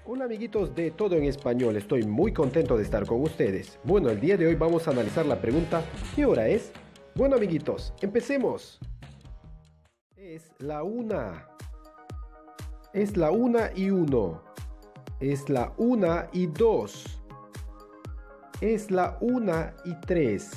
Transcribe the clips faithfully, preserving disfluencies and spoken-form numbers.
Hola amiguitos de Todo en Español, estoy muy contento de estar con ustedes. Bueno, el día de hoy vamos a analizar la pregunta ¿qué hora es? Bueno amiguitos, empecemos. Es la una. Es la una y uno. Es la una y dos. Es la una y tres.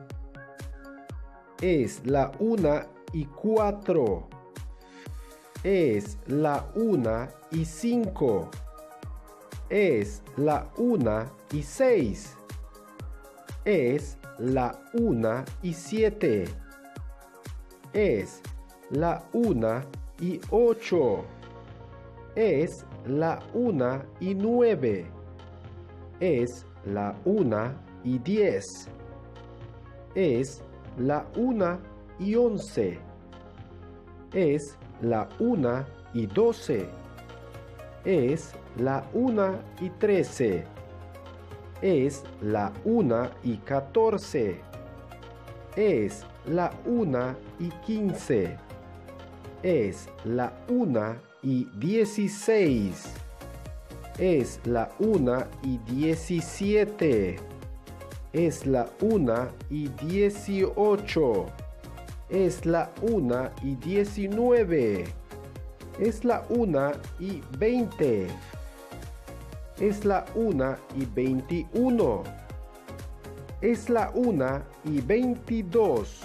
Es la una y cuatro. Es la una y cinco. Es la una y seis. Es la una y siete. Es la una y ocho. Es la una y nueve. Es la una y diez. Es la una y once. Es la una y doce. Es la una y trece. Es la una y catorce. Es la una y quince. Es la una y dieciséis. Es la una y diecisiete. Es la una y dieciocho. Es la una y diecinueve. Es la una y veinte. Es la una y veintiuno. Es la una y veintidós.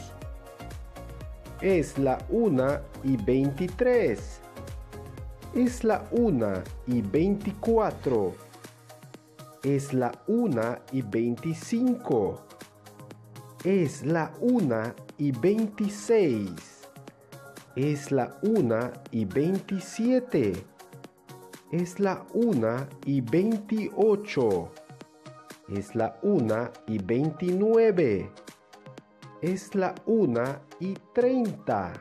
Es la una y veintitrés. Es la una y veinticuatro. Es la una y veinticinco. Es la una y veintiséis. Es la una y veintisiete. Es la una y veintiocho. Es la una y veintinueve. Es la una y treinta.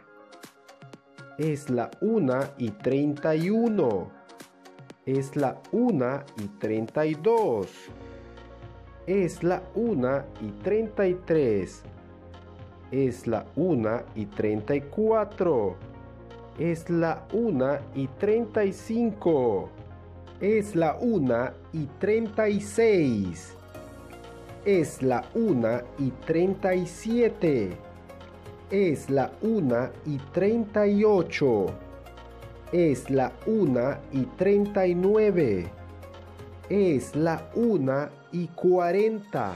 Es la una y treinta y uno. Es la una y treinta y dos. Es la una y treinta y tres. Es la una y treinta y cuatro. Es la una y treinta y cinco. Es la una y treinta y seis. Es la una y treinta y siete. Es la una y treinta y ocho. Es la una y treinta y nueve. Es la una y cuarenta.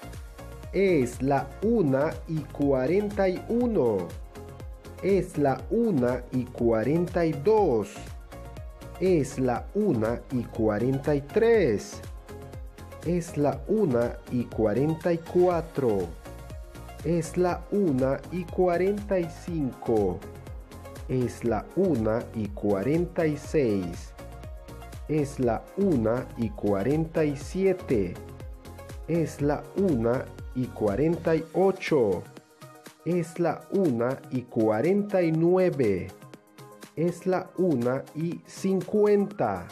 Es la una y cuarenta y uno. Es la una y cuarenta y dos. Es la una y cuarenta y tres. Es la una y cuarenta y cuatro. Es la una y cuarenta y cinco. Es la una y cuarenta y seis. Es la una y cuarenta y siete. Es la una y cuarenta y ocho. Es la una y cuarenta y nueve. Es la una y cincuenta.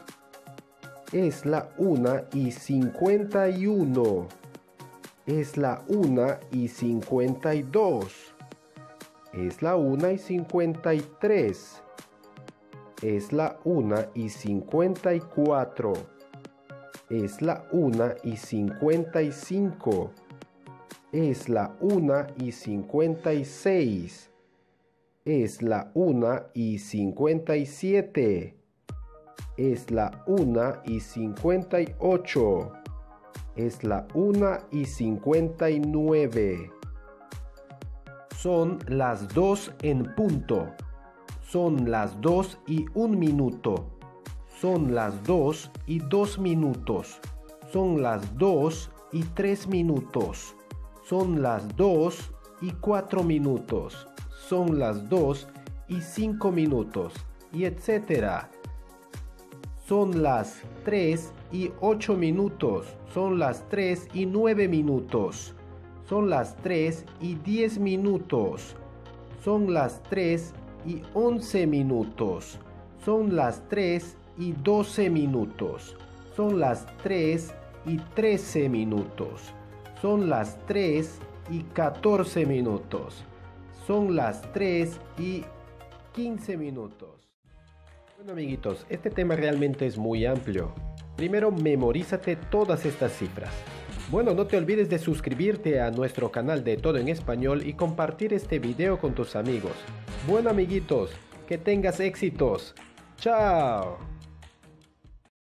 Es la una y cincuenta y uno. Es la una y cincuenta y dos. Es la una y cincuenta y tres. Es la una y cincuenta y cuatro. Es la una y cincuenta y cinco. Es la una y cincuenta y seis. Es la una y cincuenta y siete. Es la una y cincuenta y ocho. Es la una y cincuenta y nueve. Son las dos en punto. Son las dos y un minuto. Son las dos y dos minutos. Son las dos y tres minutos. Son las dos y cuatro minutos. Son las dos y cinco minutos. Y etcétera. Son las tres y ocho minutos. Son las tres y nueve minutos. Son las tres y diez minutos. Son las tres y once minutos. Son las tres y doce minutos. Son las tres y trece minutos. Son las tres y catorce minutos. Son las tres y quince minutos. Bueno amiguitos, este tema realmente es muy amplio. Primero memorízate todas estas cifras. Bueno, no te olvides de suscribirte a nuestro canal de Todo en Español y compartir este video con tus amigos. Bueno, amiguitos, que tengas éxitos. ¡Chao!